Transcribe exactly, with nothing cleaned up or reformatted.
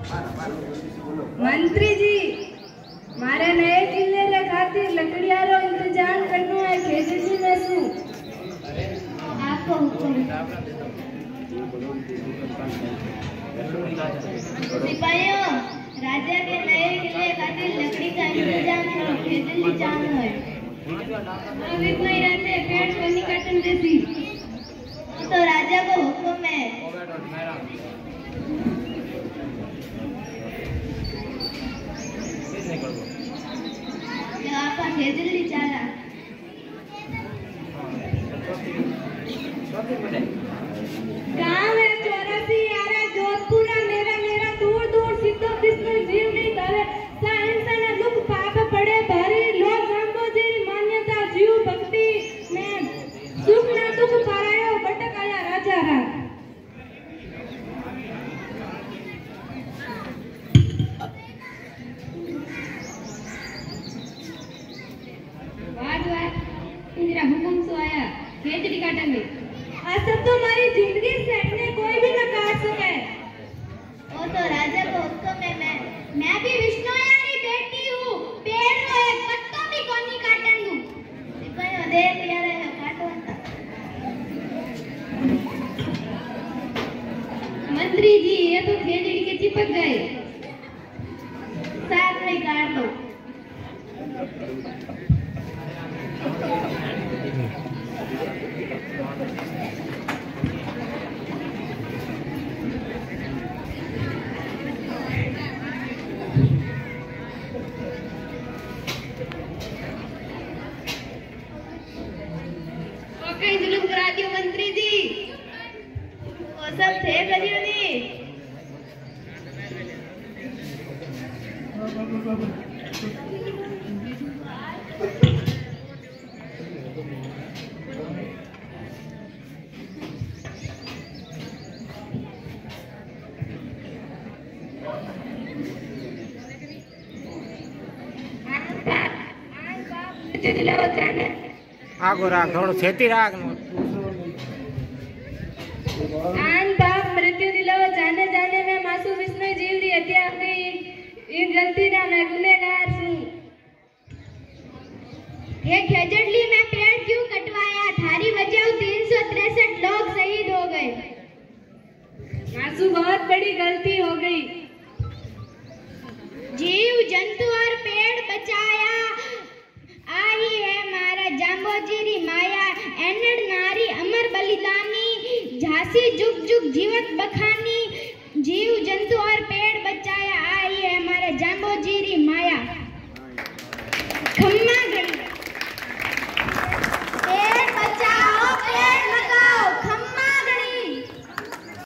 मंत्री जी मारे नए किले रे खातिर लकड़िया रो इंतजाम करनो है खेजड़ी में सु आपको हुक्म सिपाहियों राजा के नए किले खातिर लकड़ी का इंतजाम करो खेजड़ी जानो है अभी कोई रहते पेड़ को नहीं काटन देती तो राजा को हुक्म है आपा खेजड़ी चाला गांव है चौरासी यारा जोधपुरा मेरा मेरा दूर दूर सिद्धो विष्णु जीव नहीं धरे साइंस ने दुख पाप पड़े भारी लोग रामो जी मान्यता जीव भक्ति में सुख ना दुख पारायो बटक आया राजा रा इंदिरा हुकुम से आया खेजड़ी काटेंगे आज सब तो हमारी जिंदगी से हटने कोई भी न काट सके वो तो राजा को हुक्म है मैं मैं भी विष्णु यारी बेटी हूँ पेड़ को एक पत्ता भी को नहीं काटन दूँ सिपाहियों देख यार है काटो मंत्री जी ये तो खेजड़ी के चिपक गए साथ में काट दो कहीं जुल्म करा दियो मंत्री जी वो सब थे करियो नहीं आगो राख थोड़ो छेती राख आन बाप मृत्यु दिलाओ जाने जाने में मासूम विष्णु जीव दी हत्या गई इन गलती ना मैं गुनहगार हूं ये खेजड़ली में पेड़ क्यों कटवाया थारी वजह तीन सौ तिरसठ लोग शहीद हो गए मासूम बहुत बड़ी गलती हो गई जीव जंतु और पेड़ बचाया आई है मारा जांबोजीरी माया एनड नारी अमर बलिदानी झांसी जुग जुग जीवत बखानी जीव जंतु और पेड़ बचाया